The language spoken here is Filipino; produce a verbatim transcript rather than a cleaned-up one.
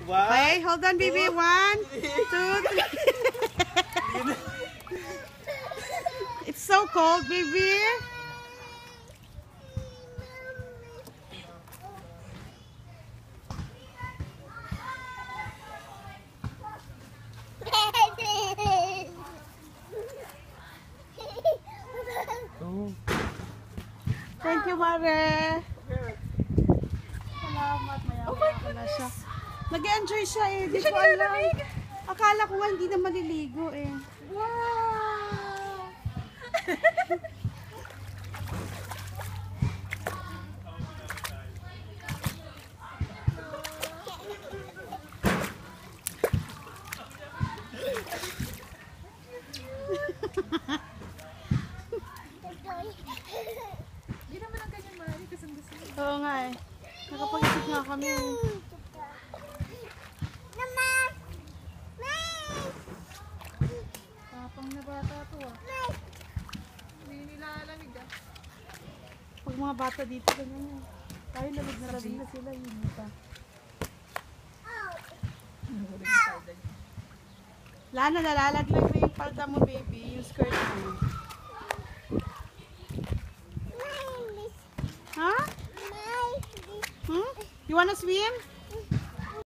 Okay, hold on, baby. One, two, three. It's so cold, baby. Thank you, Mare. Salamat. Maya-maya ko na siya. Nag-enjoy siya eh. Di ko alam. Akala ko nga hindi na maliligo eh. Wow! Hindi naman ang ganyan, Mari, kasi gusto mo. Oo nga eh. Nakapag-isip nga kami. Tapang na bata to ah. Hindi nila alamig ah. Pag mga bata dito, ganyan yan. Tayo lamig na lamig na sila. Yun pa. Lana, nalalaglag na yung palda mo, baby. Yung skirt mo. Huh? Hmm? You wanna swim?